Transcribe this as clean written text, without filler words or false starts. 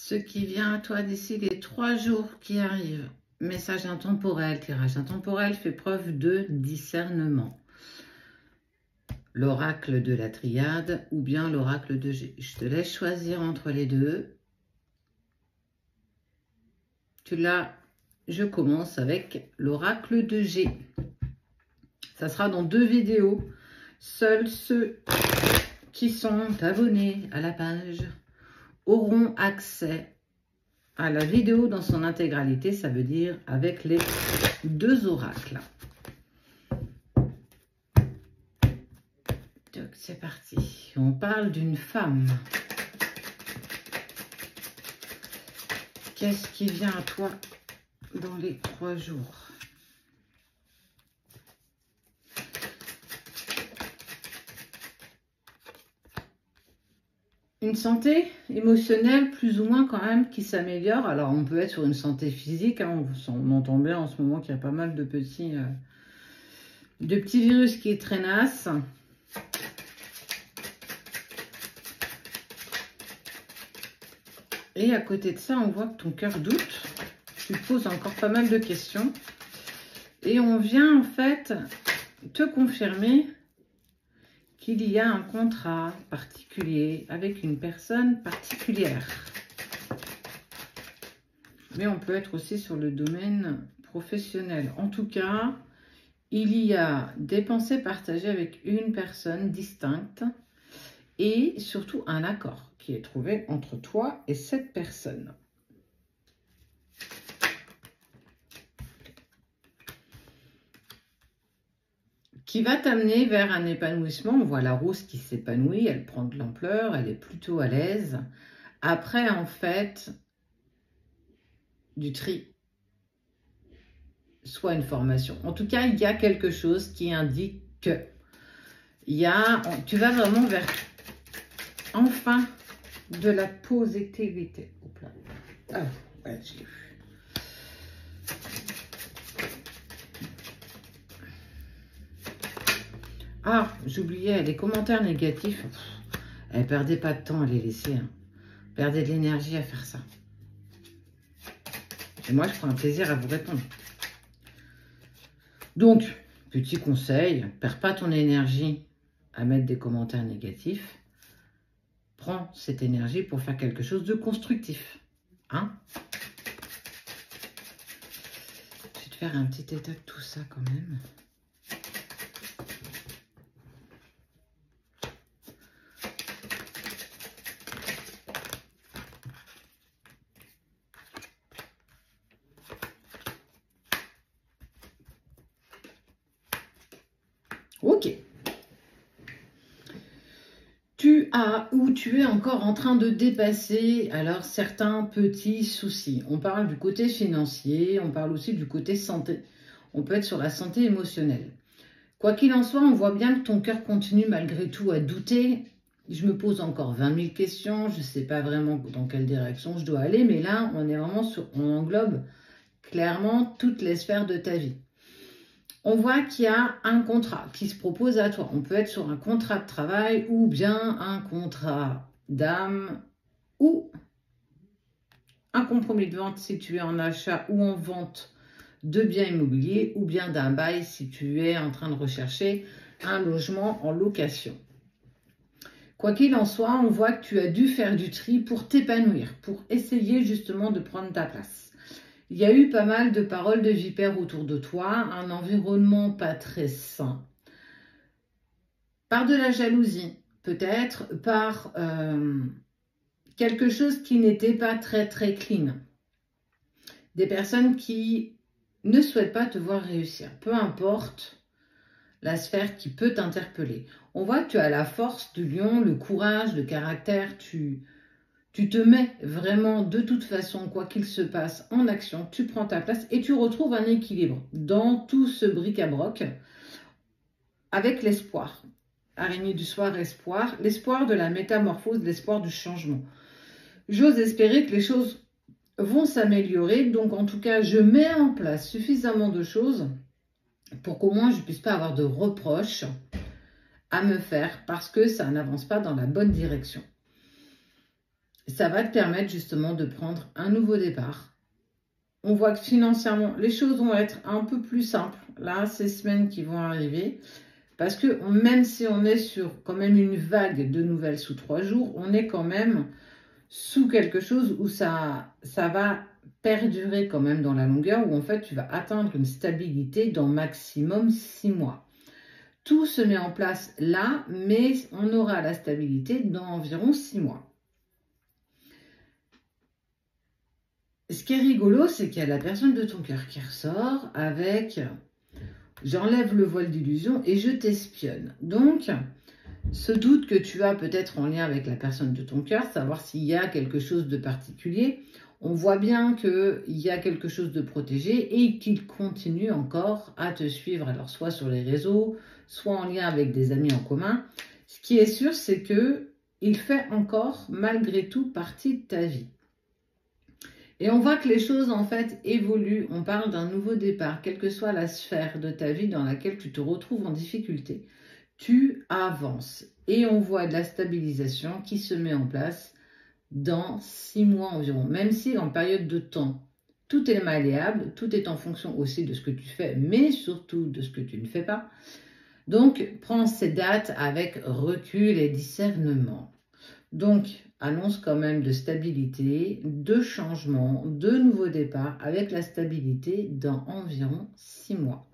Ce qui vient à toi d'ici les 3 jours qui arrivent. Message intemporel, tirage intemporel fait preuve de discernement. L'oracle de la triade ou bien l'oracle de G. Je te laisse choisir entre les deux. Je commence avec l'oracle de G. Ça sera dans 2 vidéos. Seuls ceux qui sont abonnés à la page auront accès à la vidéo dans son intégralité, ça veut dire avec les 2 oracles. Donc c'est parti. On parle d'une femme. Qu'est-ce qui vient à toi dans les 3 jours? Une santé émotionnelle plus ou moins quand même qui s'améliore. Alors on peut être sur une santé physique, hein. On entend bien en ce moment qu'il y a pas mal de petits virus qui traînassent. Et à côté de ça, on voit que ton cœur doute. Tu te poses encore pas mal de questions. Et on vient en fait te confirmer qu'il y a un contrat particulier avec une personne particulière. Mais on peut être aussi sur le domaine professionnel. En tout cas, il y a des pensées partagées avec une personne distincte et surtout un accord qui est trouvé entre toi et cette personne. Qui va t'amener vers un épanouissement. On voit la rose qui s'épanouit, elle prend de l'ampleur, elle est plutôt à l'aise. Après, en fait, du tri, soit une formation. En tout cas, il y a quelque chose qui indique que tu vas vraiment vers, enfin, de la positivité. Ah, ouais, je l'ai vu. Ah, j'oubliais, les commentaires négatifs, elle perdait pas de temps à les laisser. Hein. Perdez de l'énergie à faire ça. Et moi, je prends un plaisir à vous répondre. Donc, petit conseil, perds pas ton énergie à mettre des commentaires négatifs. Prends cette énergie pour faire quelque chose de constructif. Hein? Je vais te faire un petit état de tout ça quand même. Ok. Tu es encore en train de dépasser alors certains petits soucis. On parle du côté financier, on parle aussi du côté santé. On peut être sur la santé émotionnelle. Quoi qu'il en soit, on voit bien que ton cœur continue malgré tout à douter. Je me pose encore 20 000 questions, je ne sais pas vraiment dans quelle direction je dois aller, mais là, on est vraiment on englobe clairement toutes les sphères de ta vie. On voit qu'il y a un contrat qui se propose à toi. On peut être sur un contrat de travail ou bien un contrat d'âme ou un compromis de vente si tu es en achat ou en vente de biens immobiliers ou bien d'un bail si tu es en train de rechercher un logement en location. Quoi qu'il en soit, on voit que tu as dû faire du tri pour t'épanouir, pour essayer justement de prendre ta place. Il y a eu pas mal de paroles de vipères autour de toi, un environnement pas très sain. Par de la jalousie, peut-être, par quelque chose qui n'était pas très clean. Des personnes qui ne souhaitent pas te voir réussir, peu importe la sphère qui peut t'interpeller. On voit que tu as la force du lion, le courage, le caractère, tu te mets vraiment de toute façon, quoi qu'il se passe, en action, tu prends ta place et tu retrouves un équilibre dans tout ce bric-à-broc avec l'espoir. Araignée du soir, espoir, l'espoir de la métamorphose, l'espoir du changement. J'ose espérer que les choses vont s'améliorer, donc en tout cas, je mets en place suffisamment de choses pour qu'au moins je ne puisse pas avoir de reproches à me faire parce que ça n'avance pas dans la bonne direction. ça va te permettre justement de prendre un nouveau départ. On voit que financièrement, les choses vont être un peu plus simples, là, ces semaines qui vont arriver. Parce que même si on est sur quand même une vague de nouvelles sous 3 jours, on est quand même sous quelque chose où ça va perdurer quand même dans la longueur, où en fait tu vas atteindre une stabilité dans maximum 6 mois. Tout se met en place là, mais on aura la stabilité dans environ 6 mois. Ce qui est rigolo, c'est qu'il y a la personne de ton cœur qui ressort avec « j'enlève le voile d'illusion et je t'espionne ». Donc, ce doute que tu as peut-être en lien avec la personne de ton cœur, savoir s'il y a quelque chose de particulier, on voit bien qu'il y a quelque chose de protégé et qu'il continue encore à te suivre, alors soit sur les réseaux, soit en lien avec des amis en commun. Ce qui est sûr, c'est qu'il fait encore malgré tout partie de ta vie. Et on voit que les choses en fait évoluent, on parle d'un nouveau départ, quelle que soit la sphère de ta vie dans laquelle tu te retrouves en difficulté. Tu avances et on voit de la stabilisation qui se met en place dans 6 mois environ. Même si en période de temps, tout est malléable, tout est en fonction aussi de ce que tu fais, mais surtout de ce que tu ne fais pas. Donc, prends ces dates avec recul et discernement. Donc, annonce quand même de stabilité, de changement, de nouveaux départs avec la stabilité dans environ 6 mois.